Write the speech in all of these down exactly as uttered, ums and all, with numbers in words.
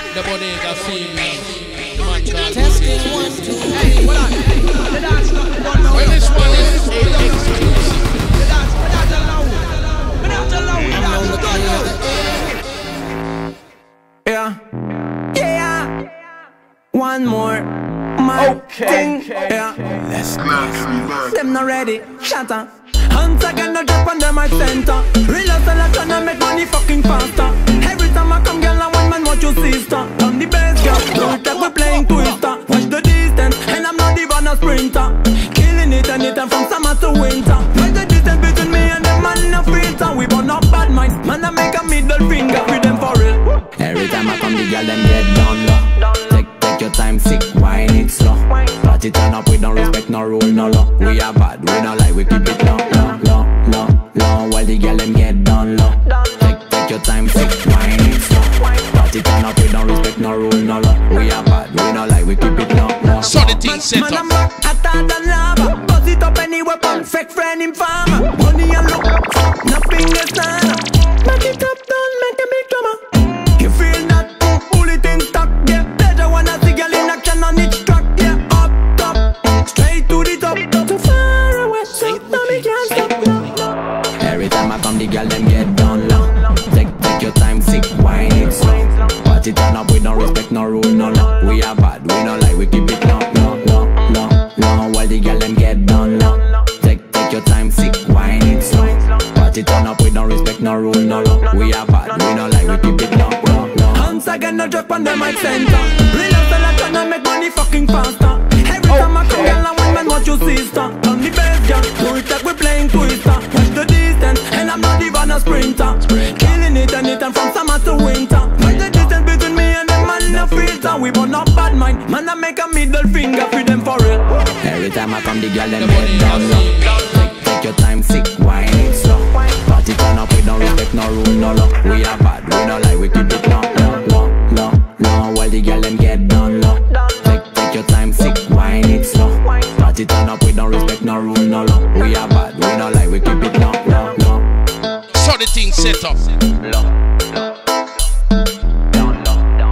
The Bodega series. The man called Testing one, two, hey, hold on. The dance not done now. Well, this one is exclusive. The dance, the dance allow. The dance allow. The dance allow. yeah, yeah. One more, my okay, thing. okay, yeah, okay. let's go. Them not ready, shut up. Hands again, no drop on them my center. Real hustle, I tryna make money fucking faster. Every time I come, girl, I want man watch your sister. I'm the best girl, do it like we playing Twister. Watch the distance, and I'm not even a sprinter. Killing it anytime from summer to winter. Watch the distance between me and them man no filter. We burn up bad minds, man I make a middle finger with them for real. Every time I come, the girl them get down low. Take, take your time, sick, wine it slow. Party turn up, we don't respect no rule, no law. We are bad, we don't like, we keep it low. Low, low, low, while the girl them get down low. Take, take your time, sick, wine it slow. Party turn up, we don't respect no rule, no law. We are bad, we don't like, we keep it low, low. So the thing set up. Man, I'm back, hotter than lava. Buzz it up any weapon, fake friend in farmer. Money and look, nothing is done. Back it up, don't make a big drama. You feel that, pull it in stock, yeah. Pleasure wanna see girl in action on each track, yeah. Up, top, straight to the top. Too far away, so now me can't stop. Every time I come, the girl them get down low. Take, take your time, sick, wine it slow. Party turn up, we don't respect no rule, no law. We are bad, we don't like, we keep it low, low, low, low, low. While the girl them get down low. Take, take your time, sick, wine it slow. Party turn up, we don't respect no rule, no law. We are bad, we don't like, we keep it low, low, low. Hands again, no drop on the mic center. Real fella tryna make money fucking faster. Every time I come, girl, I want man watch your sister. I'm the best girl, do it like we playing Twister. Watch the distance, and I'm not even a sprinter. Killing it anytime from summer to winter. Watch the distance between me and them man no filter. We burn up bad mind, man I make a middle finger for them for real. Every time I come, the girl them get down low. Take, take your time, sick, wine it slow. Party turn up, we don't respect no rule, no law. We are bad, we don't like, we keep it low, low, low, low, low. While the girl them get down low. Take, take your time, sick, wine it slow. Party turn up, we don't respect no rule, no law. We are bad, we don't like, we keep it low, low, low. So the thing set up. Low, low, down low, down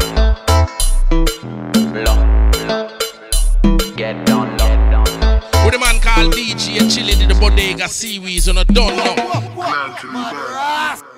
low, low, low. Get down low, get down low. With a man called D J Chilly, the Bodega series on a done now. Glad to be back.